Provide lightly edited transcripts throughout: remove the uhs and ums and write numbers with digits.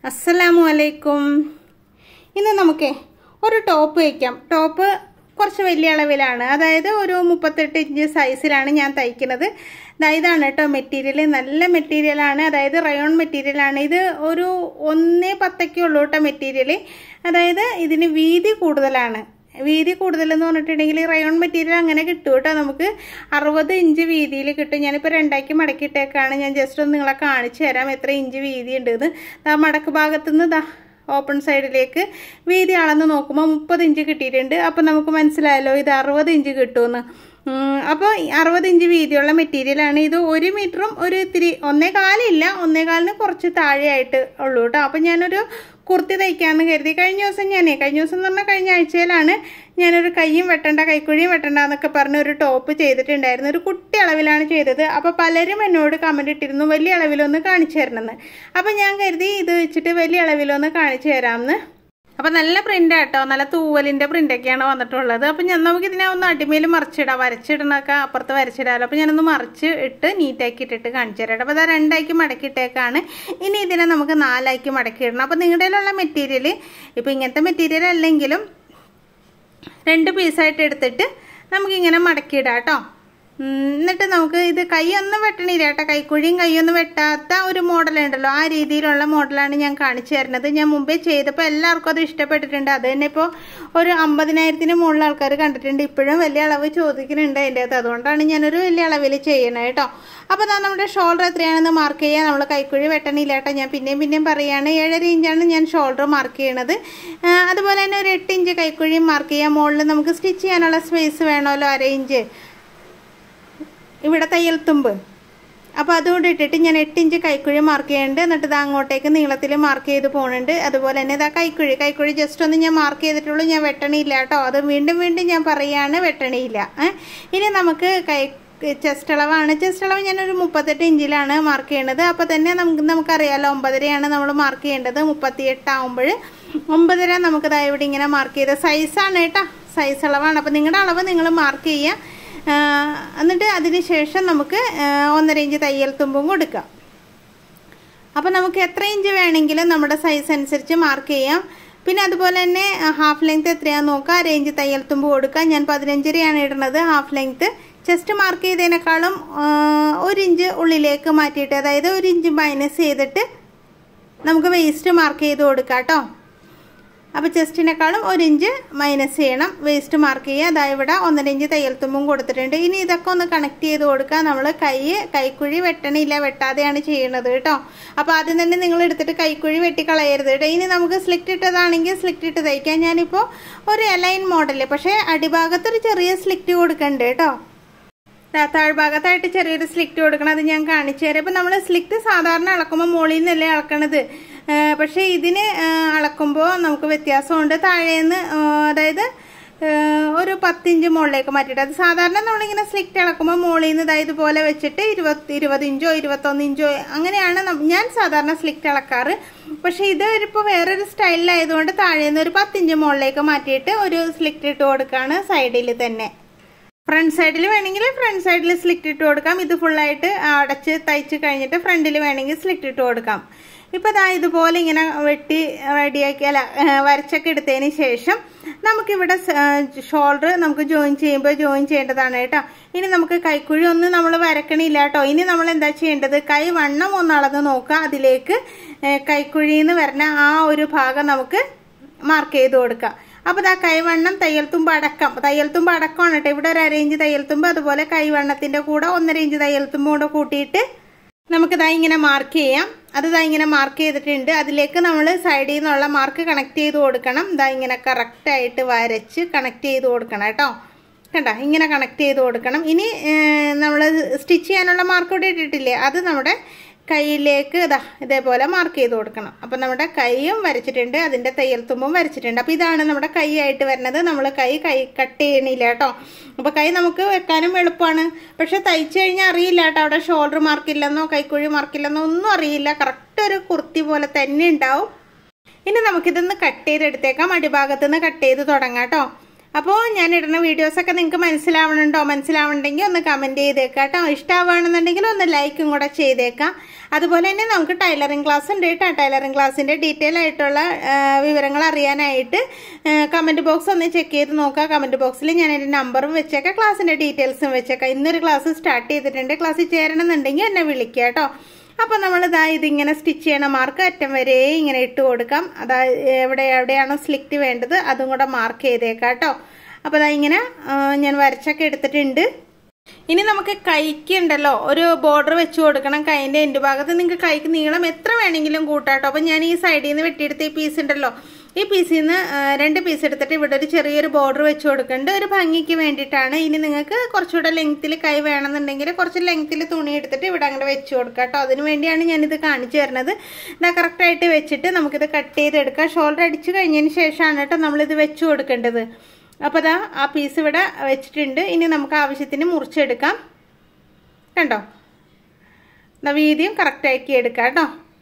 അസ്സലാമു അലൈക്കും. ഇന്ന് നമുക്ക് ഒരു ടോപ്പ് വയ്ക്കാം. ടോപ്പ് കുറച്ച് വലിയ അളവിലാണ്, അതായത് ഒരു 38 ഇഞ്ച് സൈസിലാണ് ഞാൻ തയ്ക്കുന്നത്. ഇതാണ് കേട്ടോ മെറ്റീരിയൽ, നല്ല മെറ്റീരിയലാണ്, അതായത് റയോൺ മെറ്റീരിയലാണ്. ഇത് ഒരു 1.10 ഉള്ളൂ കേട്ടോ മെറ്റീരിയൽ. അതായത് ഇതിന് വീതി കൂടുതലാണ്. വീതി കൂടുതലെന്ന് പറഞ്ഞിട്ടുണ്ടെങ്കിൽ റയോൺ മെറ്റീരിയൽ അങ്ങനെ കിട്ടും കേട്ടോ. നമുക്ക് 60 ഇഞ്ച് വീതിയിൽ കിട്ടും. ഞാനിപ്പോൾ 2ആക്കി മടക്കിയിട്ടേക്കാണ്. ഞാൻ ജസ്റ്റ് ഒന്ന് നിങ്ങളെ കാണിച്ചു തരാം എത്ര ഇഞ്ച് വീതി ഉണ്ട്. മടക്ക് ഭാഗത്തുനിന്ന് ഓപ്പൺ സൈഡിലേക്ക് വീതി അളന്ന് നോക്കുമ്പോൾ 30 ഇഞ്ച് കിട്ടിയിട്ടുണ്ട്. അപ്പം നമുക്ക് മനസ്സിലായല്ലോ ഇത് 60 ഇഞ്ച് കിട്ടുമെന്ന്. അപ്പോൾ 60 ഇഞ്ച് വീതിയുള്ള മെറ്റീരിയലാണ് ഇത്. 1 മീറ്ററും ഒരു ഇത്തിരി 1.25 കുറച്ച് താഴെയായിട്ട് ഉള്ളൂ കേട്ടോ. അപ്പം ഞാനൊരു കുർത്തി തയ്ക്കാമെന്ന് കരുതി. കഴിഞ്ഞ ദിവസം എന്ന് പറഞ്ഞാൽ കഴിഞ്ഞ ആഴ്ചയിലാണ് ഞാനൊരു കൈയും വെട്ടണ്ട കൈക്കുഴിയും വെട്ടണ്ട എന്നൊക്കെ പറഞ്ഞ് ഒരു ടോപ്പ് ചെയ്തിട്ടുണ്ടായിരുന്നു. ഒരു കുട്ടി അളവിലാണ് ചെയ്തത്. അപ്പോൾ പലരും എന്നോട് കമൻറ്റ് ഇട്ടിരുന്നു വലിയ അളവിലൊന്ന് കാണിച്ചു തരണമെന്ന്. അപ്പം ഞാൻ കരുതി ഇത് വെച്ചിട്ട് വലിയ അളവിലൊന്ന് കാണിച്ചു തരാമെന്ന്. അപ്പം നല്ല പ്രിൻ്റാണ് കേട്ടോ, നല്ല തൂവലിൻ്റെ പ്രിൻ്റൊക്കെയാണ് വന്നിട്ടുള്ളത്. അപ്പം നമുക്ക് ഇതിനെ ഒന്ന് അടിമയിൽ മറിച്ചിടാം. വരച്ചിടണൊക്കെ അപ്പുറത്ത് വരച്ചിടാമല്ലോ. അപ്പം ഞാനൊന്ന് മറിച്ച് ഇട്ട് നീറ്റാക്കി ഇട്ടിട്ട് കാണിച്ചു തരാം. അപ്പോൾ 2ആക്കി മടക്കിയിട്ടേക്കാണ്. ഇനി ഇതിനെ നമുക്ക് 4ആക്കി മടക്കിയിടണം. അപ്പം നിങ്ങളുടെ കയ്യിലുള്ള മെറ്റീരിയൽ ഇപ്പോൾ ഇങ്ങനത്തെ മെറ്റീരിയൽ അല്ലെങ്കിലും 2 പീസായിട്ട് എടുത്തിട്ട് നമുക്കിങ്ങനെ മടക്കിയിടാം കേട്ടോ. എന്നിട്ട് നമുക്ക് ഇത് കൈയൊന്നും വെട്ടണില്ല കേട്ടോ. കൈക്കുഴിയും കൈയൊന്നും വെട്ടാത്ത ഒരു മോഡലുണ്ടല്ലോ, ആ രീതിയിലുള്ള മോഡലാണ് ഞാൻ കാണിച്ചു തരുന്നത്. ഞാൻ മുമ്പേ ചെയ്തപ്പോൾ എല്ലാവർക്കും അത് ഇഷ്ടപ്പെട്ടിട്ടുണ്ട്. അത് തന്നെ ഇപ്പോൾ ഒരു 50,000-ന് മുകളിൽ ആൾക്കാർ കണ്ടിട്ടുണ്ട്. ഇപ്പോഴും വലിയ അളവ് ചോദിക്കുന്നുണ്ട് അതിൻ്റെ അകത്ത്. അതുകൊണ്ടാണ് ഞാനൊരു വലിയ അളവിൽ ചെയ്യണത് കേട്ടോ. അപ്പോൾ നമ്മുടെ ഷോൾഡർ എത്രയാണെന്ന് മാർക്ക് ചെയ്യുക. നമ്മൾ കൈക്കുഴി വെട്ടണില്ല കേട്ടോ. ഞാൻ പിന്നെയും പറയുകയാണ് 7.5 ഇഞ്ചാണ് ഞാൻ ഷോൾഡർ മാർക്ക് ചെയ്യണത്. അതുപോലെ തന്നെ ഒരു 8 ഇഞ്ച് കൈക്കുഴിയും മാർക്ക് ചെയ്യാം. മുകളിൽ നമുക്ക് സ്റ്റിച്ച് ചെയ്യാനുള്ള സ്പേസ് വേണമല്ലോ, 1/2 ഇഞ്ച് ഇവിടെ തയ്യൽ തുമ്പ്. അപ്പോൾ അതുകൊണ്ട് ഇട്ടിട്ട് ഞാൻ 8 ഇഞ്ച് കൈക്കുഴി മാർക്ക് ചെയ്യുന്നുണ്ട്. എന്നിട്ട് ഇത് അങ്ങോട്ടേക്ക് നീളത്തിൽ മാർക്ക് ചെയ്ത് പോകുന്നുണ്ട്. അതുപോലെ തന്നെ ഇതാ കൈക്കുഴി ജസ്റ്റ് ഒന്ന് ഞാൻ മാർക്ക് ചെയ്തിട്ടുള്ളൂ. ഞാൻ വെട്ടണില്ല കേട്ടോ. അത് വീണ്ടും ഞാൻ പറയുകയാണ്, വെട്ടണില്ല. ഇനി നമുക്ക് ചെസ്റ്റ് അളവാണ്. ചെസ്റ്റ് അളവ് ഞാനൊരു 38 ഇഞ്ചിലാണ് മാർക്ക് ചെയ്യണത്. അപ്പോൾ തന്നെ നമുക്കറിയാമല്ലോ 9.5 നമ്മൾ മാർക്ക് ചെയ്യേണ്ടത്. 38 ആകുമ്പോൾ 9.5 നമുക്കിതാ ഇവിടെ ഇങ്ങനെ മാർക്ക് ചെയ്ത സൈസാണ് കേട്ടോ, സൈസ് അളവാണ്. അപ്പോൾ നിങ്ങളുടെ അളവ് നിങ്ങൾ മാർക്ക് ചെയ്യുക. എന്നിട്ട് അതിന് ശേഷം നമുക്ക് 1.5 ഇഞ്ച് തയ്യൽ തുമ്പും കൊടുക്കാം. അപ്പോൾ നമുക്ക് എത്ര ഇഞ്ച് വേണമെങ്കിലും നമ്മുടെ സൈസ് അനുസരിച്ച് മാർക്ക് ചെയ്യാം. പിന്നെ അതുപോലെ തന്നെ ഹാഫ് ലെങ്ത് എത്രയാണെന്ന് നോക്കുക. 1/2 ഇഞ്ച് തയ്യൽ തുമ്പ് കൊടുക്കുക. ഞാൻ 15.5 ഇടുന്നത് ഹാഫ് ലെങ്ത്. ചെസ്റ്റ് മാർക്ക് ചെയ്തതിനേക്കാളും 1 ഇഞ്ച് ഉള്ളിലേക്ക് മാറ്റിയിട്ട്, അതായത് 1 ഇഞ്ച് മൈനസ് ചെയ്തിട്ട് നമുക്ക് വേസ്റ്റ് മാർക്ക് ചെയ്ത് കൊടുക്കാം കേട്ടോ. അപ്പോൾ ചെസ്റ്റിനേക്കാളും 1 ഇഞ്ച് മൈനസ് ചെയ്യണം, വേസ്റ്റ് മാർക്ക് ചെയ്യുക. അതായത് ഇവിടെ 1.5 ഇഞ്ച് തയ്യൽ തുമ്പും കൊടുത്തിട്ടുണ്ട്. ഇനി ഇതൊക്കെ ഒന്ന് കണക്ട് ചെയ്ത് കൊടുക്കുക. നമ്മൾ കൈക്കുഴി വെട്ടണില്ല, വെട്ടാതെയാണ് ചെയ്യുന്നത് കേട്ടോ. അപ്പോൾ ആദ്യം തന്നെ നിങ്ങൾ എടുത്തിട്ട് കൈക്കുഴി വെട്ടിക്കളയരുത് കേട്ടോ. ഇനി നമുക്ക് സ്ലിറ്റ് ഇട്ടതാണെങ്കിൽ സ്ലിറ്റ് ഇട്ട് തയ്ക്കാം. ഞാനിപ്പോൾ ഒരു എലൈൻ മോഡൽ, പക്ഷേ അടിഭാഗത്തൊരു ചെറിയ സ്ലിറ്റ് കൊടുക്കണ്ട് കേട്ടോ. താഴ്ഭാഗത്തായിട്ട് ചെറിയൊരു സ്ലിറ്റ് കൊടുക്കണം. അത് ഞാൻ കാണിച്ചു തരാം. ഇപ്പം നമ്മൾ സ്ലിറ്റ് സാധാരണ അളക്കുമ്പോൾ മുകളിൽ നിന്നല്ലേ അളക്കണത്. പക്ഷേ ഇതിന് അളക്കുമ്പോൾ നമുക്ക് വ്യത്യാസമുണ്ട്. താഴേന്ന് അതായത് ഒരു 10 ഇഞ്ച് മുകളിലേക്ക് മാറ്റിയിട്ട്, അത് സാധാരണ നമ്മളിങ്ങനെ സ്ലിറ്റ് അളക്കുമ്പോൾ മുകളിൽ നിന്ന് ഇതുപോലെ വെച്ചിട്ട് 20 ഇഞ്ചോ 21 ഇഞ്ചോ അങ്ങനെയാണ് ഞാൻ സാധാരണ സ്ലിറ്റ് അളക്കാറ്. പക്ഷേ ഇത് ഇപ്പോൾ വേറൊരു സ്റ്റൈലിലായതുകൊണ്ട് താഴേന്ന് ഒരു 10 ഇഞ്ച് മുകളിലേക്ക് മാറ്റിയിട്ട് ഒരു സ്ലിറ്റ് ഇട്ട് കൊടുക്കുകയാണ് സൈഡിൽ തന്നെ. ഫ്രണ്ട് സൈഡിൽ വേണമെങ്കിൽ ഫ്രണ്ട് സൈഡിൽ സ്ലിറ്റ് ഇട്ട് കൊടുക്കാം. ഇത് ഫുള്ളായിട്ട് അടച്ച് തയ്ച്ച് കഴിഞ്ഞിട്ട് ഫ്രണ്ടിൽ വേണമെങ്കിൽ സ്ലിറ്റ് ഇട്ട് കൊടുക്കാം. ഇപ്പോൾ ഇതുപോലെ ഇങ്ങനെ വെട്ടി റെഡിയാക്കി വരച്ചൊക്കെ എടുത്തതിന് ശേഷം നമുക്കിവിടെ ഷോൾഡർ നമുക്ക് ജോയിൻ ചെയ്യേണ്ടതാണ് കേട്ടോ. ഇനി നമുക്ക് കൈക്കുഴി ഒന്നും നമ്മൾ വരക്കണില്ല കേട്ടോ. ഇനി നമ്മൾ എന്താ ചെയ്യേണ്ടത്, കൈ വണ്ണം ഒന്ന് അളന്ന് നോക്കുക. അതിലേക്ക് കൈക്കുഴിന്ന് വരുന്ന ആ ഒരു ഭാഗം നമുക്ക് മാർക്ക് ചെയ്ത് കൊടുക്കാം. അപ്പോൾ കൈവണ്ണം തയ്യൽ തുമ്പ് അടക്കമാണ് കേട്ടോ. ഇവിടെ ഒരു 1/2 ഇഞ്ച് തയ്യൽ തുമ്പ്, അതുപോലെ കൈവണ്ണത്തിന്റെ കൂടെ 1.5 ഇഞ്ച് തയ്യൽ തുമ്പ് കൂടെ കൂട്ടിയിട്ട് നമുക്ക് ഇങ്ങനെ മാർക്ക് ചെയ്യാം. അത് ഇങ്ങനെ മാർക്ക് ചെയ്തിട്ടുണ്ട്. അതിലേക്ക് നമ്മൾ സൈഡിൽ നിന്നുള്ള മാർക്ക് കണക്ട് ചെയ്ത് കൊടുക്കണം. ഇങ്ങനെ കറക്റ്റായിട്ട് വരച്ച് കണക്ട് ചെയ്ത് കൊടുക്കണം കേട്ടോ. കണ്ടോ, ഇങ്ങനെ കണക്ട് ചെയ്ത് കൊടുക്കണം. ഇനി നമ്മൾ സ്റ്റിച്ച് ചെയ്യാനുള്ള മാർക്ക് കൂടെ ഇട്ടിട്ടില്ലേ, അത് നമ്മുടെ കൈയിലേക്ക് ഇതേപോലെ മാർക്ക് ചെയ്ത് കൊടുക്കണം. അപ്പം നമ്മുടെ കൈയും വരച്ചിട്ടുണ്ട്, അതിൻ്റെ തയ്യൽ തുമ്പും വരച്ചിട്ടുണ്ട്. അപ്പോൾ ഇതാണ് നമ്മുടെ കൈ ആയിട്ട് വരുന്നത്. നമ്മൾ കൈ കട്ട് ചെയ്യണില്ല കേട്ടോ. അപ്പോൾ കൈ നമുക്ക് വെക്കാനും എളുപ്പമാണ്. പക്ഷെ തയ്ച്ചു കഴിഞ്ഞാൽ അറിയില്ല കേട്ടോ, അവിടെ ഷോൾഡർ മാർക്കില്ലെന്നോ കൈക്കുഴി മാർക്കില്ലെന്നോ ഒന്നും അറിയില്ല. കറക്റ്റ് ഒരു കുർത്തി പോലെ തന്നെ ഉണ്ടാവും. ഇനി നമുക്കിതൊന്ന് കട്ട് ചെയ്തെടുത്തേക്കാം. അടിഭാഗത്തുനിന്ന് കട്ട് ചെയ്ത് തുടങ്ങാം കേട്ടോ. അപ്പോൾ ഞാൻ ഇടുന്ന വീഡിയോസൊക്കെ നിങ്ങൾക്ക് മനസ്സിലാവണമെങ്കിൽ ഒന്ന് കമൻറ്റ് ചെയ്തേക്കാം കേട്ടോ. ഇഷ്ടമാവുകയാണെന്നുണ്ടെങ്കിൽ ഒന്ന് ലൈക്കും കൂടെ ചെയ്തേക്കാം. അതുപോലെ തന്നെ നമുക്ക് ടൈലറിംഗ് ക്ലാസ് ഉണ്ട് കേട്ടോ. ടൈലറിംഗ് ക്ലാസ്സിൻ്റെ ഡീറ്റെയിൽ ആയിട്ടുള്ള വിവരങ്ങൾ അറിയാനായിട്ട് കമൻറ്റ് ബോക്സ് ഒന്ന് ചെക്ക് ചെയ്ത് നോക്കുക. കമൻറ്റ് ബോക്സിൽ ഞാൻ എൻ്റെ നമ്പറും വെച്ചേക്കാം, ക്ലാസ്സിൻ്റെ ഡീറ്റെയിൽസും വെച്ചേക്കാം. ഇന്നൊരു ക്ലാസ് സ്റ്റാർട്ട് ചെയ്തിട്ടുണ്ട്. ക്ലാസ്സിൽ ചേരണമെന്നുണ്ടെങ്കിൽ എന്നെ വിളിക്കുക കേട്ടോ. അപ്പോൾ നമ്മൾ ഇതിങ്ങനെ സ്റ്റിച്ച് ചെയ്യണ മാർക്ക് അറ്റം വരെ ഇങ്ങനെ ഇട്ട് കൊടുക്കാം. എവിടെയാണോ സ്ലിറ്റ് വേണ്ടത് അതും കൂടെ മാർക്ക് ചെയ്തേക്കാം കേട്ടോ. അപ്പോൾ ഇങ്ങനെ ഞാൻ വരച്ചൊക്കെ എടുത്തിട്ടുണ്ട്. ഇനി നമുക്ക് കൈക്ക് ഉണ്ടല്ലോ ഒരു ബോർഡർ വെച്ച് കൊടുക്കണം. കൈൻ്റെ എൻഡ് ഭാഗത്ത് നിങ്ങൾക്ക് കൈക്ക് നീളം എത്ര വേണമെങ്കിലും കൂട്ടാട്ടോ. അപ്പോൾ ഞാൻ ഈ സൈഡിൽ നിന്ന് വെട്ടിയെടുത്ത ഈ പീസ് ഉണ്ടല്ലോ, ഈ പീസിൽ നിന്ന് 2 പീസ് എടുത്തിട്ട് ഇവിടെ ഒരു ചെറിയൊരു ബോർഡർ വെച്ച് കൊടുക്കുന്നുണ്ട്, ഒരു ഭംഗിക്ക് വേണ്ടിയിട്ടാണ്. ഇനി നിങ്ങൾക്ക് കുറച്ചുകൂടെ ലെങ്ത്തിൽ കൈ വേണമെന്നുണ്ടെങ്കിൽ കുറച്ച് ലെങ്ത്തിൽ തുണി എടുത്തിട്ട് ഇവിടെ അങ്ങോട്ട് വെച്ച് കൊടുക്കാം കേട്ടോ. അതിന് വേണ്ടിയാണ് ഞാനിത് കാണിച്ചു തരുന്നത്. ഇതാ കറക്റ്റായിട്ട് വെച്ചിട്ട് നമുക്കിത് കട്ട് ചെയ്തെടുക്കാം. ഷോൾഡർ അടിച്ചു കഴിഞ്ഞതിന് ശേഷമാണ് കേട്ടോ നമ്മളിത് വെച്ച് കൊടുക്കേണ്ടത്. അപ്പോൾ ആ പീസ് ഇവിടെ വെച്ചിട്ടുണ്ട്. ഇനി നമുക്ക് ആവശ്യത്തിന് മുറിച്ചെടുക്കാം. കണ്ടോ, വീതിയും കറക്റ്റാക്കി എടുക്കാം കേട്ടോ.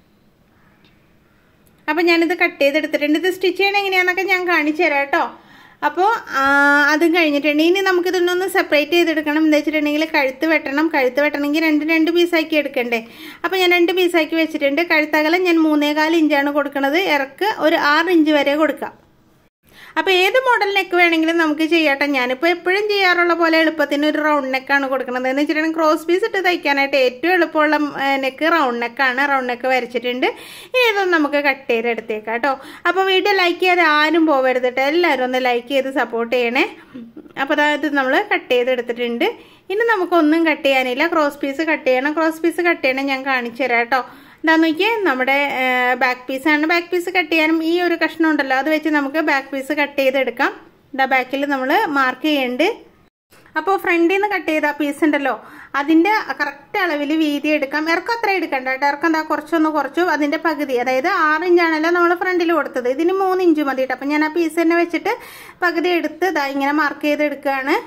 അപ്പോൾ ഞാനിത് കട്ട് ചെയ്തെടുത്തിട്ടുണ്ട്. ഇത് സ്റ്റിച്ച് ചെയ്യണം എങ്ങനെയാണെന്നൊക്കെ ഞാൻ കാണിച്ചു തരാം കേട്ടോ. അപ്പോൾ അതും കഴിഞ്ഞിട്ടുണ്ട്. ഇനി നമുക്കിതൊന്നൊന്ന് സെപ്പറേറ്റ് ചെയ്തെടുക്കണം. എന്താ വെച്ചിട്ടുണ്ടെങ്കിൽ കഴുത്ത് വെട്ടണമെങ്കിൽ രണ്ട് പീസാക്കി എടുക്കണ്ടേ. അപ്പോൾ ഞാൻ 2 പീസാക്കി വെച്ചിട്ടുണ്ട്. കഴുത്തകലം ഞാൻ 3.25 ഇഞ്ചാണ് കൊടുക്കുന്നത്. ഇറക്ക് ഒരു 6 ഇഞ്ച് വരെ കൊടുക്കാം. അപ്പോൾ ഏത് മോഡൽ നെക്ക് വേണമെങ്കിലും നമുക്ക് ചെയ്യാട്ടെ. ഞാനിപ്പോൾ എപ്പോഴും ചെയ്യാറുള്ള പോലെ എളുപ്പത്തിന് ഒരു റൗണ്ട് നെക്കാണ് കൊടുക്കുന്നത്. എന്ന് വെച്ചിട്ടുണ്ടെങ്കിൽ ക്രോസ് പീസ് ഇട്ട് തയ്ക്കാനായിട്ട് ഏറ്റവും എളുപ്പമുള്ള നെക്ക് റൗണ്ട് നെക്കാണ്. റൗണ്ട് നെക്ക് വരച്ചിട്ടുണ്ട്. ഇനി ഇതൊന്ന് നമുക്ക് കട്ട് ചെയ്തെടുത്തേക്കാം കേട്ടോ. അപ്പോൾ വീഡിയോ ലൈക്ക് ചെയ്യാതെ ആരും പോകരുത് കേട്ടോ. എല്ലാവരും ഒന്ന് ലൈക്ക് ചെയ്ത് സപ്പോർട്ട് ചെയ്യണേ. അപ്പോൾ അതായത് നമ്മൾ കട്ട് ചെയ്തെടുത്തിട്ടുണ്ട്. ഇനി നമുക്കൊന്നും കട്ട് ചെയ്യാനില്ല. ക്രോസ് പീസ് കട്ട് ചെയ്യണം. ഞാൻ കാണിച്ചു തരാം കേട്ടോ. എന്താന്ന് നോക്കിയാൽ നമ്മുടെ ബാക്ക് പീസാണ്. ബാക്ക് പീസ് കട്ട് ചെയ്യാനും ഈ ഒരു കഷ്ണം ഉണ്ടല്ലോ അത് വെച്ച് നമുക്ക് ബാക്ക് പീസ് കട്ട് ചെയ്തെടുക്കാം. ബാക്കിൽ നമ്മൾ മാർക്ക് ചെയ്യുന്നുണ്ട്. അപ്പോൾ ഫ്രണ്ടിൽ നിന്ന് കട്ട് ചെയ്ത പീസ് ഉണ്ടല്ലോ അതിൻ്റെ കറക്റ്റ് അളവിൽ വീതി എടുക്കാം. ഇറക്കം അത്ര എടുക്കണ്ട കേട്ടോ. ഇറക്കം എന്താ കുറച്ചു അതിൻ്റെ പകുതി, അതായത് 6 ഇഞ്ചാണല്ലോ നമ്മൾ ഫ്രണ്ടിൽ കൊടുത്തത്. ഇതിന് 3 ഇഞ്ച് മതി കേട്ടോ. അപ്പം ഞാൻ ആ പീസ് തന്നെ വെച്ചിട്ട് പകുതി എടുത്ത് ഇങ്ങനെ മാർക്ക് ചെയ്തെടുക്കുകയാണ്.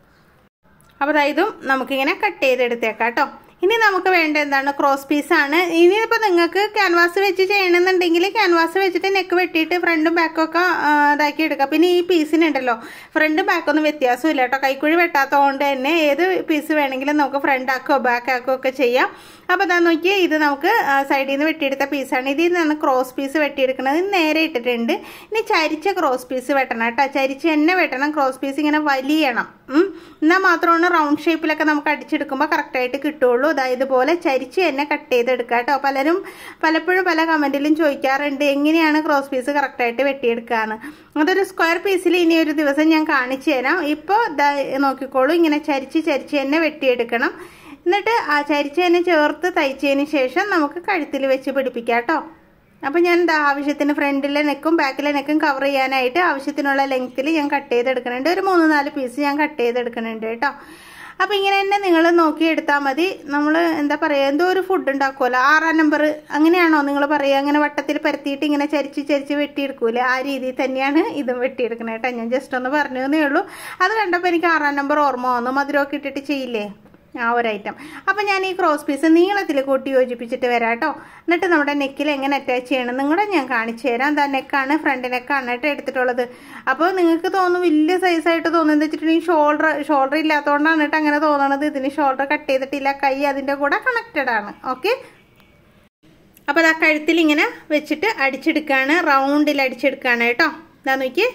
അപ്പോൾ ഇതും നമുക്കിങ്ങനെ കട്ട് ചെയ്തെടുത്തേക്കാം കേട്ടോ. ഇനി നമുക്ക് വേണ്ട എന്താണ്, ക്രോസ് പീസാണ്. ഇനിയിപ്പോൾ നിങ്ങൾക്ക് ക്യാൻവാസ് വെച്ച് ചെയ്യണമെന്നുണ്ടെങ്കിൽ ക്യാൻവാസ് വെച്ചിട്ട് നെക്ക് വെട്ടിയിട്ട് ഫ്രണ്ടും ബാക്കും ഒക്കെ ഇതാക്കി എടുക്കാം. പിന്നെ ഈ പീസിനുണ്ടല്ലോ ഫ്രണ്ടും ബാക്കൊന്നും വ്യത്യാസമില്ല കേട്ടോ. കൈക്കുഴി വെട്ടാത്തതുകൊണ്ട് തന്നെ ഏത് പീസ് വേണമെങ്കിലും നമുക്ക് ഫ്രണ്ട് ആക്കോ ബാക്ക് ആക്കോ ഒക്കെ ചെയ്യാം. അപ്പോൾ അതാ നോക്കി, ഇത് നമുക്ക് സൈഡിൽ നിന്ന് വെട്ടിയെടുത്ത പീസാണ്. ഇതിൽ നിന്നാണ് ക്രോസ് പീസ് വെട്ടിയെടുക്കുന്നത്. നേരെ ഇട്ടിട്ടുണ്ട്. ഇനി ചരിച്ച ക്രോസ് പീസ് വെട്ടണം കേട്ടോ. ചരിച്ച് തന്നെ വെട്ടണം. ക്രോസ് പീസ് ഇങ്ങനെ വലിയണം. എന്നാൽ മാത്രമാണ് റൗണ്ട് ഷേപ്പിലൊക്കെ നമുക്ക് അടിച്ചെടുക്കുമ്പോൾ കറക്റ്റായിട്ട് കിട്ടുള്ളൂ. ഇതുപോലെ ചരിച്ച് തന്നെ കട്ട് ചെയ്തെടുക്കുക കേട്ടോ. പലപ്പോഴും പല കമൻറ്റിലും ചോദിക്കാറുണ്ട് എങ്ങനെയാണ് ക്രോസ് പീസ് കറക്റ്റായിട്ട് വെട്ടിയെടുക്കുകയെന്ന്. അതൊരു സ്ക്വയർ പീസിൽ ഇനി ഒരു ദിവസം ഞാൻ കാണിച്ചു തരാം. ഇപ്പോൾ നോക്കിക്കോളൂ, ഇങ്ങനെ ചരിച്ച് തന്നെ വെട്ടിയെടുക്കണം. എന്നിട്ട് ആ ചരിച്ച് തന്നെ ചേർത്ത് തയ്ച്ചതിന് ശേഷം നമുക്ക് കഴുത്തിൽ വെച്ച് പിടിപ്പിക്കാം കേട്ടോ. അപ്പോൾ ഞാൻ ആവശ്യത്തിന് ഫ്രണ്ടിലെ നെക്കും ബാക്കിലെ നെക്കും കവർ ചെയ്യാനായിട്ട് ആവശ്യത്തിനുള്ള ലെങ്ത്തിൽ ഞാൻ കട്ട് ചെയ്തെടുക്കുന്നുണ്ട്. ഒരു 3-4 പീസ് ഞാൻ കട്ട് ചെയ്തെടുക്കുന്നുണ്ട് കേട്ടോ. അപ്പോൾ ഇങ്ങനെ തന്നെ നിങ്ങൾ നോക്കിയെടുത്താൽ മതി. നമ്മൾ എന്താ പറയുക, എന്തോ ഒരു ഫുഡ് ഉണ്ടാക്കുമല്ലോ 6-ാം നമ്പർ, അങ്ങനെയാണോ നിങ്ങൾ പറയുക? അങ്ങനെ വട്ടത്തിൽ പരത്തിയിട്ട് ഇങ്ങനെ ചരിച്ച് വെട്ടിയെടുക്കൂലേ, ആ രീതിയിൽ തന്നെയാണ് ഇതും വെട്ടിയെടുക്കുന്നത് കേട്ടോ. ഞാൻ ജസ്റ്റ് ഒന്ന് പറഞ്ഞതേ ഉള്ളൂ. അത് കണ്ടപ്പോൾ എനിക്ക് 6-ാം നമ്പർ ഓർമ്മ വന്നു. മധുരമൊക്കെ ഇട്ടിട്ട് ചെയ്യില്ലേ, ആ ഒരു ഐറ്റം. അപ്പോൾ ഞാൻ ഈ ക്രോസ് പീസ് നീളത്തിൽ കൂട്ടി യോജിപ്പിച്ചിട്ട് വരാം കേട്ടോ. എന്നിട്ട് നമ്മുടെ നെക്കിൽ എങ്ങനെ അറ്റാച്ച് ചെയ്യണം നിങ്ങളുടെ ഞാൻ കാണിച്ചു തരാം. എന്താ നെക്കാണ്, ഫ്രണ്ട് നെക്കാണ് കേട്ടോ എടുത്തിട്ടുള്ളത്. അപ്പോൾ നിങ്ങൾക്ക് തോന്നും വലിയ സൈസായിട്ട് തോന്നുന്നത് വെച്ചിട്ടുണ്ടെങ്കിൽ ഷോൾഡർ ഇല്ലാത്തതുകൊണ്ടാണ് കേട്ടോ അങ്ങനെ തോന്നണത്. ഇതിന് ഷോൾഡർ കട്ട് ചെയ്തിട്ടില്ല, കൈ അതിൻ്റെ കൂടെ കണക്റ്റഡ് ആണ്. ഓക്കെ, അപ്പോൾ ആ കഴുത്തിൽ ഇങ്ങനെ വെച്ചിട്ട് അടിച്ചെടുക്കുകയാണ്, റൗണ്ടിൽ അടിച്ചെടുക്കുകയാണ് കേട്ടോ. എന്താ നോക്കി,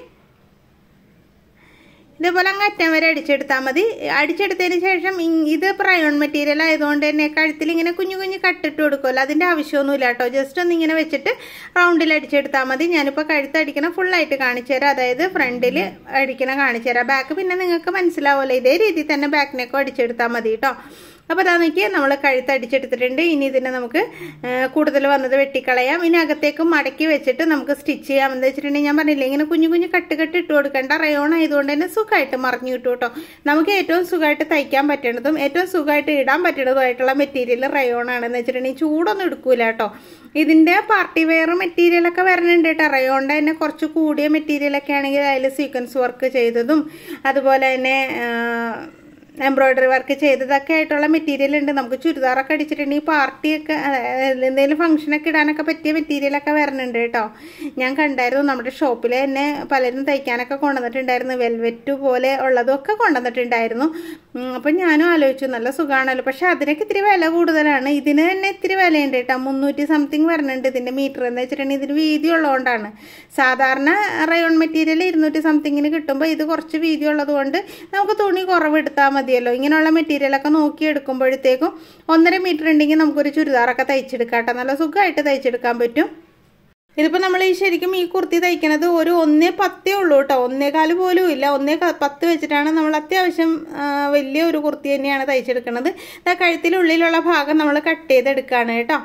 ഇതേപോലെ അങ്ങ് അറ്റം വരെ അടിച്ചെടുത്താൽ മതി. അടിച്ചെടുത്തതിന് ശേഷം ഇത് റയോൺ മെറ്റീരിയൽ ആയതുകൊണ്ട് തന്നെ കഴുത്തിൽ ഇങ്ങനെ കുഞ്ഞു കട്ടിട്ട് കൊടുക്കുമല്ലോ, അതിൻ്റെ ആവശ്യമൊന്നുമില്ല കേട്ടോ. ജസ്റ്റ് ഒന്ന് ഇങ്ങനെ വെച്ചിട്ട് റൗണ്ടിൽ അടിച്ചെടുത്താൽ മതി. ഞാനിപ്പോൾ കഴുത്ത് അടിക്കണം ഫുള്ളായിട്ട് കാണിച്ചു തരാം. അതായത് ഫ്രണ്ടിൽ അടിക്കണം കാണിച്ചു തരാം. ബാക്ക് പിന്നെ നിങ്ങൾക്ക് മനസ്സിലാവുമല്ലോ, ഇതേ രീതിയിൽ തന്നെ ബാക്കിനൊക്കെ അടിച്ചെടുത്താൽ മതി കേട്ടോ. അപ്പോൾ അതാ നോക്കിയാൽ നമ്മൾ കഴുത്ത് അടിച്ചെടുത്തിട്ടുണ്ട്. ഇനി ഇതിനെ നമുക്ക് കൂടുതൽ വന്നത് വെട്ടിക്കളയാം. ഇനി അകത്തേക്ക് മടക്കി വെച്ചിട്ട് നമുക്ക് സ്റ്റിച്ച് ചെയ്യാം. എന്താ വെച്ചിട്ടുണ്ടെങ്കിൽ ഞാൻ പറഞ്ഞില്ലേ, ഇങ്ങനെ കുഞ്ഞു കട്ട് ഇട്ട് കൊടുക്കേണ്ട. റയോൺ ആയതുകൊണ്ട് തന്നെ സുഖമായിട്ട് മറിഞ്ഞു കിട്ടും കേട്ടോ. നമുക്ക് ഏറ്റവും സുഖമായിട്ട് തയ്ക്കാൻ പറ്റുന്നതും ഏറ്റവും സുഖമായിട്ട് ഇടാൻ പറ്റുന്നതുമായിട്ടുള്ള മെറ്റീരിയൽ റയോൺ ആണെന്ന് വെച്ചിട്ടുണ്ടെങ്കിൽ ചൂടൊന്നും എടുക്കൂല കേട്ടോ. ഇതിൻ്റെ പാർട്ടി വെയർ മെറ്റീരിയലൊക്കെ വരണുണ്ട് കേട്ടോ. റയോണിൻ്റെ തന്നെ കുറച്ച് കൂടിയ മെറ്റീരിയലൊക്കെ ആണെങ്കിൽ അതിൽ സീക്വൻസ് വർക്ക് ചെയ്തതും അതുപോലെ തന്നെ എംബ്രോയ്ഡറി വർക്ക് ചെയ്തതൊക്കെ ആയിട്ടുള്ള മെറ്റീരിയൽ ഉണ്ട്. നമുക്ക് ചുരിദാറൊക്കെ അടിച്ചിട്ടുണ്ടെങ്കിൽ പാർട്ടിയൊക്കെ എന്തെങ്കിലും ഫംഗ്ഷനൊക്കെ ഇടാനൊക്കെ പറ്റിയ മെറ്റീരിയലൊക്കെ വരുന്നുണ്ട് കേട്ടോ. ഞാൻ കണ്ടായിരുന്നു നമ്മുടെ ഷോപ്പിൽ തന്നെ പലരും തയ്ക്കാനൊക്കെ കൊണ്ടുവന്നിട്ടുണ്ടായിരുന്നു. വെൽവെറ്റ് പോലെ ഉള്ളതൊക്കെ കൊണ്ടുവന്നിട്ടുണ്ടായിരുന്നു. അപ്പം ഞാനും ആലോചിച്ചു നല്ല സുഖമാണല്ലോ. പക്ഷെ അതിനൊക്കെ ഇത്തിരി വില കൂടുതലാണ്. ഇതിന് തന്നെ ഇത്തിരി വിലയുണ്ട് കേട്ടോ. 300 സംതിങ് വരുന്നുണ്ട് ഇതിൻ്റെ മീറ്റർ എന്ന് വെച്ചിട്ടുണ്ടെങ്കിൽ ഇതിന് വീതി ഉള്ളതുകൊണ്ടാണ്. സാധാരണ റയോൺ മെറ്റീരിയൽ 200 സംതിങ്ങിന് കിട്ടുമ്പോൾ ഇത് കുറച്ച് വീതി ഉള്ളത് കൊണ്ട് നമുക്ക് തുണി കുറവെടുത്താൽ മതിയല്ലോ. ഇങ്ങനെയുള്ള മെറ്റീരിയലൊക്കെ നോക്കി എടുക്കുമ്പോഴത്തേക്കും 1.5 മീറ്റർ ഉണ്ടെങ്കിൽ നമുക്കൊരു ചുരിദാറൊക്കെ തയ്ച്ചെടുക്കാം കേട്ടോ. നല്ല സുഖമായിട്ട് തയ്ച്ചെടുക്കാൻ പറ്റും. ഇതിപ്പോൾ നമ്മൾ ശരിക്കും ഈ കുർത്തി തയ്ക്കണത് ഒരു 1.10 ഉള്ളൂ കേട്ടോ. 1.25 പോലും ഇല്ല. 1.10 വെച്ചിട്ടാണ് നമ്മൾ അത്യാവശ്യം വലിയ ഒരു കുർത്തി തന്നെയാണ് തയ്ച്ചെടുക്കുന്നത്. കഴുത്തിനുള്ളിലുള്ള ഭാഗം നമ്മൾ കട്ട് ചെയ്തെടുക്കുകയാണ് കേട്ടോ.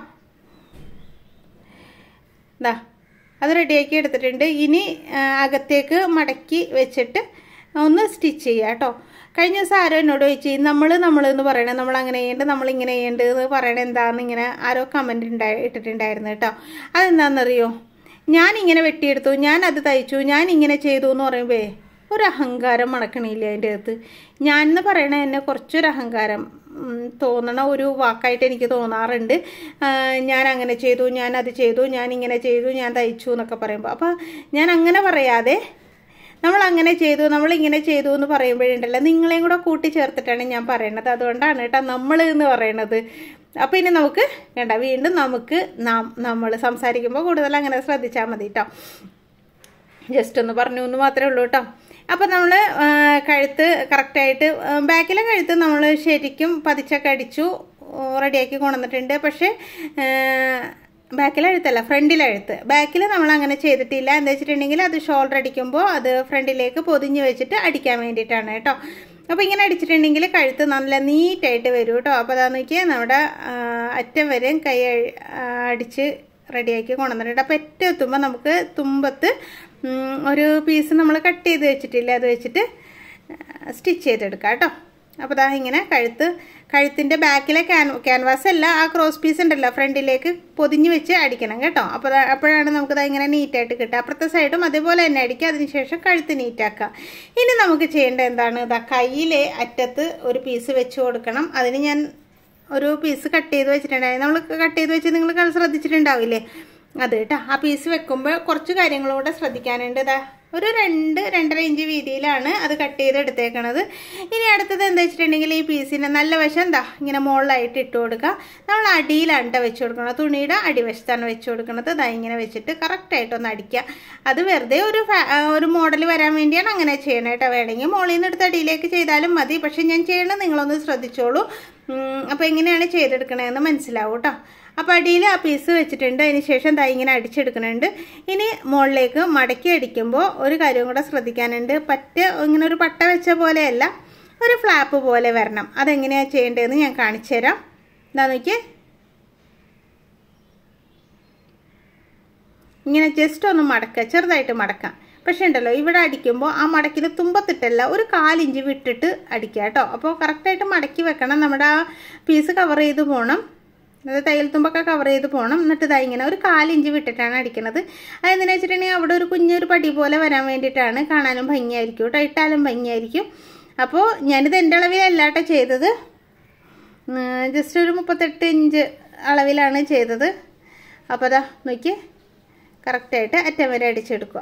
ഇതാ അത് റെഡിയാക്കി എടുത്തിട്ടുണ്ട്. ഇനി അകത്തേക്ക് മടക്കി വെച്ചിട്ട് ഒന്ന് സ്റ്റിച്ച് ചെയ്യുക കേട്ടോ. കഴിഞ്ഞ ദിവസം ആരോ എന്നോട് ചോദിച്ചു നമ്മളെന്ന് പറയണേ, നമ്മൾ അങ്ങനെ ചെയ്യേണ്ടത് നമ്മളിങ്ങനെ ചെയ്യേണ്ടത് എന്ന് പറയണത് എന്താണെന്ന് ഇങ്ങനെ ആരോ കമൻറ്റ് ഇട്ടിട്ടുണ്ടായിരുന്നു കേട്ടോ. അതെന്താണെന്നറിയോ, ഞാനിങ്ങനെ വെട്ടിയെടുത്തു, ഞാനത് തയ്ച്ചു, ഞാൻ ഇങ്ങനെ ചെയ്തു എന്ന് പറയുമ്പോൾ ഒരു അഹങ്കാരം മണക്കണില്ല അതിൻ്റെ അകത്ത്. ഞാൻ എന്ന് പറയണത് എന്നെ കുറച്ചൊരു അഹങ്കാരം തോന്നണ ഒരു വാക്കായിട്ട് എനിക്ക് തോന്നാറുണ്ട്. ഞാൻ അങ്ങനെ ചെയ്തു, ഞാനത് ചെയ്തു, ഞാൻ ഇങ്ങനെ ചെയ്തു, ഞാൻ തയ്ച്ചു എന്നൊക്കെ പറയുമ്പോൾ. അപ്പോൾ ഞാൻ അങ്ങനെ പറയാതെ നമ്മളങ്ങനെ ചെയ്തു, നമ്മളിങ്ങനെ ചെയ്തു എന്ന് പറയുമ്പോഴുണ്ടല്ലോ നിങ്ങളെയും കൂടെ കൂട്ടിച്ചേർത്തിട്ടാണ് ഞാൻ പറയണത്. അതുകൊണ്ടാണ് കേട്ടോ നമ്മൾ എന്ന് പറയണത്. അപ്പോൾ ഇനി നമുക്ക് വേണ്ട, വീണ്ടും നമുക്ക് നമ്മൾ സംസാരിക്കുമ്പോൾ കൂടുതൽ അങ്ങനെ ശ്രദ്ധിച്ചാൽ മതി കേട്ടോ. ജസ്റ്റ് ഒന്ന് പറഞ്ഞു എന്ന് മാത്രമേ ഉള്ളൂ കേട്ടോ. അപ്പം നമ്മൾ കഴുത്ത് കറക്റ്റായിട്ട് ബാക്കിലെ കഴുത്ത് നമ്മൾ ശരിക്കും പതിച്ചൊക്കെ അടിച്ചു റെഡിയാക്കി കൊണ്ടുവന്നിട്ടുണ്ട്. പക്ഷേ ബാക്കിലെഴുത്തല്ല, ഫ്രണ്ടിലെഴുത്ത്. ബാക്കിൽ നമ്മൾ അങ്ങനെ ചെയ്തിട്ടില്ല. എന്താ വെച്ചിട്ടുണ്ടെങ്കിൽ അത് ഷോൾഡർ അടിക്കുമ്പോൾ അത് ഫ്രണ്ടിലേക്ക് പൊതിഞ്ഞ് വെച്ചിട്ട് അടിക്കാൻ വേണ്ടിയിട്ടാണ് കേട്ടോ. അപ്പോൾ ഇങ്ങനെ അടിച്ചിട്ടുണ്ടെങ്കിൽ കഴുത്ത് നല്ല നീറ്റായിട്ട് വരും കേട്ടോ. അപ്പോൾ അതാന്ന് നോക്കിയാൽ നമ്മുടെ അറ്റം വരെയും കൈ അടിച്ച് റെഡിയാക്കി കൊണ്ടുവന്നിട്ടുണ്ട്. അപ്പോൾ ഏറ്റവും എത്തുമ്പോൾ നമുക്ക് തുമ്പത്ത് ഒരു പീസ് നമ്മൾ കട്ട് ചെയ്ത് വെച്ചിട്ടില്ല, അത് വെച്ചിട്ട് സ്റ്റിച്ച് ചെയ്തെടുക്കാം കേട്ടോ. അപ്പോൾ അതാ ഇങ്ങനെ കഴുത്തിൻ്റെ ബാക്കിലെ ക്യാൻവാസ് അല്ല, ആ ക്രോസ് പീസ് ഉണ്ടല്ലോ ഫ്രണ്ടിലേക്ക് പൊതിഞ്ഞ് വെച്ച് അടിക്കണം കേട്ടോ. അപ്പോഴാണ് നമുക്കത് ഇങ്ങനെ നീറ്റായിട്ട് കിട്ടുക. അപ്പുറത്തെ സൈഡും അതേപോലെ തന്നെ അടിക്കുക. അതിനുശേഷം കഴുത്ത് നീറ്റാക്കുക. ഇനി നമുക്ക് ചെയ്യേണ്ടത് എന്താണ്, ഇതാ കയ്യിലെ അറ്റത്ത് ഒരു പീസ് വെച്ച് കൊടുക്കണം. അതിന് ഞാൻ ഒരു പീസ് കട്ട് ചെയ്ത് വെച്ചിട്ടുണ്ടായിരുന്നു. നമ്മൾ കട്ട് ചെയ്ത് വെച്ച് നിങ്ങൾ ശ്രദ്ധിച്ചിട്ടുണ്ടാവില്ലേ അത് കേട്ടോ. ആ പീസ് വെക്കുമ്പോൾ കുറച്ച് കാര്യങ്ങളൂടെ ശ്രദ്ധിക്കാനുണ്ട്. ഇതാ ഒരു 2-2.5 ഇഞ്ച് വീതിയിലാണ് അത് കട്ട് ചെയ്ത് എടുത്തേക്കണത്. ഇനി അടുത്തത് എന്താ വെച്ചിട്ടുണ്ടെങ്കിൽ ഈ പീസിൻ്റെ നല്ല വശം എന്താ ഇങ്ങനെ മുകളിലായിട്ട് ഇട്ട് കൊടുക്കുക. നമ്മൾ അടിയിലാണ് വെച്ച് കൊടുക്കണം, തുണിയുടെ അടിവശത്താണ് വെച്ച് കൊടുക്കുന്നത്. അതാ ഇങ്ങനെ വെച്ചിട്ട് കറക്റ്റായിട്ടൊന്ന് അടിക്കുക. അത് വെറുതെ ഒരു മോഡൽ വരാൻ വേണ്ടിയാണ് അങ്ങനെ ചെയ്യണം കേട്ടോ. വേണമെങ്കിൽ മുകളിൽ നിന്ന് എടുത്ത് അടിയിലേക്ക് ചെയ്താലും മതി. പക്ഷെ ഞാൻ ചെയ്യണത് നിങ്ങളൊന്ന് ശ്രദ്ധിച്ചോളൂ. അപ്പോൾ എങ്ങനെയാണ് ചെയ്തെടുക്കണതെന്ന് മനസ്സിലാവും കേട്ടോ. അപ്പോൾ അടിയിൽ ആ പീസ് വെച്ചിട്ടുണ്ട്. അതിന് ശേഷം ദാ ഇങ്ങനെ അടിച്ചെടുക്കുന്നുണ്ട്. ഇനി മുകളിലേക്ക് മടക്കി അടിക്കുമ്പോൾ ഒരു കാര്യം കൂടെ ശ്രദ്ധിക്കാനുണ്ട്. ഇങ്ങനെ ഒരു പട്ട വെച്ച പോലെയല്ല, ഒരു ഫ്ലാപ്പ് പോലെ വരണം. അതെങ്ങനെയാണ് ചെയ്യേണ്ടതെന്ന് ഞാൻ കാണിച്ചു തരാം. എന്താ നോക്കിയേ, ഇങ്ങനെ ജസ്റ്റ് ഒന്ന് മടക്കുക, ചെറുതായിട്ട് മടക്കാം. പക്ഷേ ഉണ്ടല്ലോ ഇവിടെ അടിക്കുമ്പോൾ ആ മടക്കിൽ തുമ്പത്തിട്ടല്ല, ഒരു 1/4 ഇഞ്ച് വിട്ടിട്ട് അടിക്കുക കേട്ടോ. അപ്പോൾ കറക്റ്റായിട്ട് മടക്കി വെക്കണം. നമ്മുടെ ആ പീസ് കവർ ചെയ്ത് പോകണം, അത് തയ്യൽ തുമ്പൊക്കെ കവർ ചെയ്ത് പോകണം. എന്നിട്ട് ഇതാ ഇങ്ങനെ ഒരു 1/4 ഇഞ്ച് വിട്ടിട്ടാണ് അടിക്കുന്നത്. അതെന്തിനാ വെച്ചിട്ടുണ്ടെങ്കിൽ അവിടെ ഒരു കുഞ്ഞൊരു പടി പോലെ വരാൻ വേണ്ടിയിട്ടാണ്. കാണാനും ഭംഗിയായിരിക്കും കേട്ടോ, ഇട്ടാലും ഭംഗിയായിരിക്കും. അപ്പോൾ ഞാനിത് എൻ്റെ അളവിലല്ലാട്ടോ ചെയ്തത്, ജസ്റ്റ് ഒരു 38 ഇഞ്ച് അളവിലാണ് ചെയ്തത്. അപ്പോൾ അതാ നോക്കി കറക്റ്റായിട്ട് അറ്റം വരെ അടിച്ചെടുക്കുക.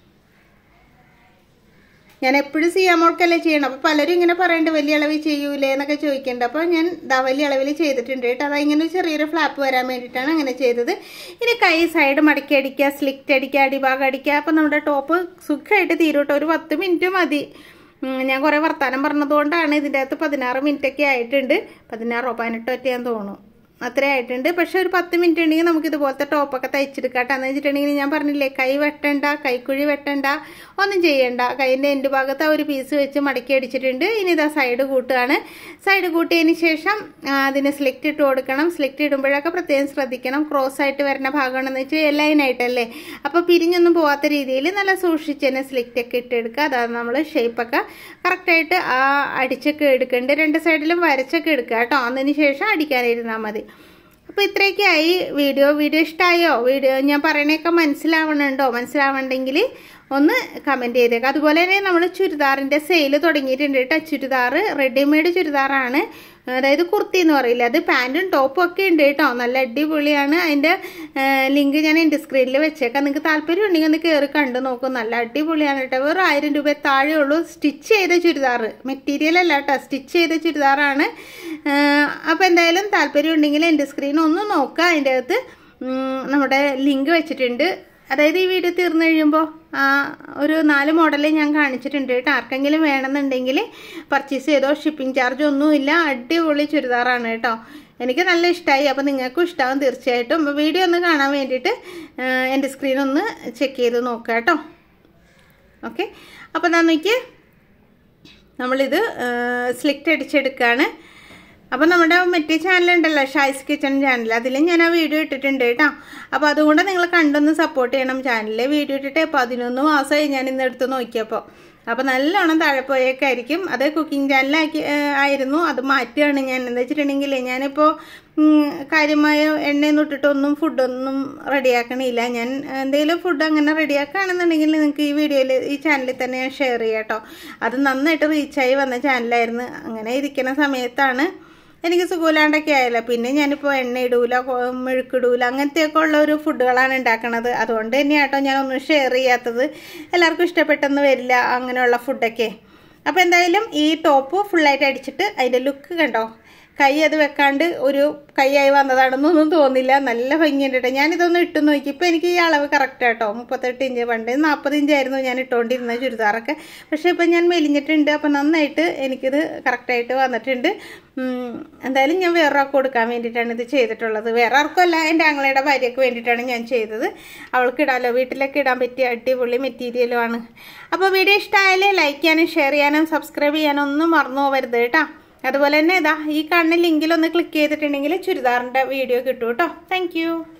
ഞാൻ എപ്പോഴും സിയാമോൾക്കല്ലേ ചെയ്യണം. അപ്പോൾ പലരും ഇങ്ങനെ പറയുന്നുണ്ട് വലിയ അളവിൽ ചെയ്യൂലേ എന്നൊക്കെ ചോദിക്കുന്നുണ്ട്. അപ്പോൾ ഞാൻ വലിയ അളവിൽ ചെയ്തിട്ടുണ്ട് കേട്ടോ. അത് ഇങ്ങനെ ഒരു ചെറിയൊരു ഫ്ലാപ്പ് വരാൻ വേണ്ടിയിട്ടാണ് അങ്ങനെ ചെയ്തത്. ഇനി കൈ സൈഡ് മടക്കി അടിക്കുക, സ്ലിറ്റ് അടിക്കുക, അടിഭാഗം അടിക്കുക. അപ്പോൾ നമ്മുടെ ടോപ്പ് സുഖമായിട്ട് തീരും കേട്ടോ. ഒരു 10 മിനിറ്റ് മതി. ഞാൻ കുറേ വർത്താനം പറഞ്ഞതുകൊണ്ടാണ് ഇതിൻ്റെ അകത്ത് 16 മിനിറ്റൊക്കെ ആയിട്ടുണ്ട്. 16-18 ഒറ്റ ഞാൻ തോന്നുന്നു, അത്രേ ആയിട്ടുണ്ട്. പക്ഷെ ഒരു 10 മിനിറ്റ് ഉണ്ടെങ്കിൽ നമുക്ക് ഇതുപോലത്തെ ടോപ്പൊക്കെ തയ്ച്ചെടുക്കാട്ടോ. എന്ന് വെച്ചിട്ടുണ്ടെങ്കിൽ ഞാൻ പറഞ്ഞില്ലേ, കൈ വെട്ടണ്ട, കൈക്കുഴി വെട്ടണ്ട, ഒന്നും ചെയ്യണ്ട. കൈൻ്റെ എൻഡ് ഭാഗത്ത് ഒരു പീസ് വെച്ച് മടക്കി അടിച്ചിട്ടുണ്ട്. ഇനി ഇതാ സൈഡ് കൂട്ടുകയാണ്. സൈഡ് കൂട്ടിയതിന് ശേഷം അതിന് സ്ലിറ്റ് ഇട്ട് കൊടുക്കണം. സ്ലിറ്റ് ഇടുമ്പോഴൊക്കെ പ്രത്യേകം ശ്രദ്ധിക്കണം. ക്രോസ് ആയിട്ട് വരുന്ന ഭാഗമാണെന്ന് വെച്ചാൽ ലൈനായിട്ടല്ലേ, അപ്പോൾ പിരിഞ്ഞൊന്നും പോകാത്ത രീതിയിൽ നല്ല സൂക്ഷിച്ച് തന്നെ സ്ലിറ്റൊക്കെ ഇട്ടെടുക്കുക. അതാണ് നമ്മൾ ഷേപ്പൊക്കെ കറക്റ്റായിട്ട് ആ അടിച്ചൊക്കെ എടുക്കേണ്ടത്. 2 സൈഡിലും വരച്ചൊക്കെ എടുക്കുക കേട്ടോ. അതിന് ശേഷം അടിക്കാനിരുന്നാൽ മതി. അപ്പോൾ ഇത്രയൊക്കെയായി വീഡിയോ ഇഷ്ടമായോ? വീഡിയോ ഞാൻ പറയണേക്കെ മനസ്സിലാവണമെങ്കിൽ ഒന്ന് കമൻറ്റ് ചെയ്തേക്കാം. അതുപോലെ തന്നെ നമ്മൾ ചുരിദാറിൻ്റെ സെയിൽ തുടങ്ങിയിട്ടുണ്ട് കേട്ടോ. ചുരിദാർ റെഡിമെയ്ഡ് ചുരിദാറാണ്, അതായത് കുർത്തി എന്ന് പറയില്ല, അത് പാൻറ്റും ടോപ്പും ഒക്കെ ഉണ്ട് കേട്ടോ. നല്ല അടിപൊളിയാണ്. അതിൻ്റെ ലിങ്ക് ഞാൻ എൻ്റെ സ്ക്രീനിൽ വെച്ചേക്കാം. നിങ്ങൾക്ക് താല്പര്യം ഉണ്ടെങ്കിൽ ഒന്ന് കയറി കണ്ടു നോക്കും. നല്ല അടിപൊളിയാണ് കേട്ടോ. വെറും 1000 രൂപ താഴെ ഉള്ളൂ. സ്റ്റിച്ച് ചെയ്ത ചുരിദാർ, മെറ്റീരിയൽ അല്ല കേട്ടോ, സ്റ്റിച്ച് ചെയ്ത ചുരിദാറാണ്. അപ്പോൾ എന്തായാലും താല്പര്യം ഉണ്ടെങ്കിൽ എൻ്റെ സ്ക്രീൻ ഒന്ന് നോക്കുക. അതിൻ്റെ അകത്ത് നമ്മുടെ ലിങ്ക് വെച്ചിട്ടുണ്ട്. അതായത് ഈ വീഡിയോ തീർന്നു കഴിയുമ്പോൾ ഒരു 4 മോഡലേ ഞാൻ കാണിച്ചിട്ടുണ്ട് കേട്ടോ. ആർക്കെങ്കിലും വേണമെന്നുണ്ടെങ്കിൽ പർച്ചേസ് ചെയ്തോ. ഷിപ്പിംഗ് ചാർജ് ഒന്നുമില്ല. അടിപൊളി ചുരിദാറാണ് കേട്ടോ. എനിക്ക് നല്ല ഇഷ്ടമായി. അപ്പോൾ നിങ്ങൾക്കും ഇഷ്ടമാവും തീർച്ചയായിട്ടും. അപ്പോൾ വീഡിയോ ഒന്ന് കാണാൻ വേണ്ടിയിട്ട് എൻ്റെ സ്ക്രീൻ ഒന്ന് ചെക്ക് ചെയ്ത് നോക്കുക കേട്ടോ. ഓക്കെ, അപ്പോൾ നമുക്ക് നമ്മളിത് സ്ലിറ്റ് അടിച്ചെടുക്കുകയാണ്. അപ്പോൾ നമ്മുടെ മറ്റേ ചാനലുണ്ടല്ലോ, ഷൈസ് കിച്ചൺ ചാനൽ, അതിൽ ഞാൻ ആ വീഡിയോ ഇട്ടിട്ടുണ്ട് കേട്ടോ. അപ്പോൾ അതുകൊണ്ട് നിങ്ങൾ കണ്ടൊന്ന് സപ്പോർട്ട് ചെയ്യണം. ചാനലിൽ വീഡിയോ ഇട്ടിട്ട് 11 മാസമായി ഞാൻ ഇന്ന് എടുത്ത് നോക്കിയപ്പോൾ. അപ്പോൾ നല്ലോണം താഴെ പോയേക്കായിരിക്കും. അത് കുക്കിംഗ് ചാനലാക്കി ആയിരുന്നു, അത് മാറ്റുകയാണ് ഞാൻ. എന്താ വെച്ചിട്ടുണ്ടെങ്കിൽ ഞാനിപ്പോൾ കാര്യമായ എണ്ണയൊന്നും ഇട്ടിട്ടൊന്നും ഫുഡൊന്നും റെഡിയാക്കണില്ല. ഞാൻ എന്തെങ്കിലും ഫുഡ് അങ്ങനെ റെഡിയാക്കുകയാണെന്നുണ്ടെങ്കിൽ നിങ്ങൾക്ക് ഈ വീഡിയോയിൽ ഈ ചാനലിൽ തന്നെ ഞാൻ ഷെയർ ചെയ്യാം കേട്ടോ. അത് നന്നായിട്ട് റീച്ചായി വന്ന ചാനലായിരുന്നു. അങ്ങനെ ഇരിക്കുന്ന സമയത്താണ് എനിക്ക് സുഖമില്ലാണ്ടൊക്കെ ആയല്ലോ. പിന്നെ ഞാനിപ്പോൾ എണ്ണ ഇടൂല, മെഴുക്കിടൂല, അങ്ങനത്തെയൊക്കെ ഉള്ള ഒരു ഫുഡുകളാണ് ഉണ്ടാക്കണത്. അതുകൊണ്ട് തന്നെയാട്ടോ ഞാനൊന്നും ഷെയർ ചെയ്യാത്തത്. എല്ലാവർക്കും ഇഷ്ടപ്പെട്ടെന്ന് വരില്ല അങ്ങനെയുള്ള ഫുഡൊക്കെ. അപ്പോൾ എന്തായാലും ഈ ടോപ്പ് ഫുള്ളായിട്ട് അടിച്ചിട്ട് അതിൻ്റെ ലുക്ക് കണ്ടോ. കൈ അത് വെക്കാണ്ട് ഒരു കൈയായി വന്നതാണെന്നൊന്നും തോന്നില്ല. നല്ല ഭംഗിയുണ്ട് കേട്ടോ. ഞാനിതൊന്നും ഇട്ട് നോക്കി. ഇപ്പോൾ എനിക്ക് ഈ അളവ് കറക്റ്റ് കേട്ടോ. 38 ഇഞ്ച്, പണ്ട് 40 ഇഞ്ചായിരുന്നു ഞാൻ ഇട്ടുകൊണ്ടിരുന്ന ചുരിദാറൊക്കെ. പക്ഷേ ഇപ്പം ഞാൻ മെലിഞ്ഞിട്ടുണ്ട്. അപ്പം നന്നായിട്ട് എനിക്കിത് കറക്റ്റായിട്ട് വന്നിട്ടുണ്ട്. എന്തായാലും ഞാൻ വേറെ ആൾക്ക് കൊടുക്കാൻ വേണ്ടിയിട്ടാണ് ഇത് ചെയ്തിട്ടുള്ളത്. വേറെ ആർക്കുമല്ല, എൻ്റെ ആങ്ങളയുടെ ഭാര്യയ്ക്ക് വേണ്ടിയിട്ടാണ് ഞാൻ ചെയ്തത്. അവൾക്ക് ഇടാമല്ലോ, വീട്ടിലൊക്കെ ഇടാൻ പറ്റിയ അടിപൊളി മെറ്റീരിയലുമാണ്. അപ്പോൾ വീഡിയോ ഇഷ്ടമായാലേ ലൈക്ക് ചെയ്യാനും ഷെയർ ചെയ്യാനും സബ്സ്ക്രൈബ് ചെയ്യാനും ഒന്നും മറന്നു പോകരുത് കേട്ടോ. അതുപോലെ തന്നെ ഈ കാണുന്ന ലിങ്കിലൊന്ന് ക്ലിക്ക് ചെയ്തിട്ടുണ്ടെങ്കിൽ ചുരിദാറിൻ്റെ വീഡിയോ കിട്ടും കേട്ടോ. താങ്ക്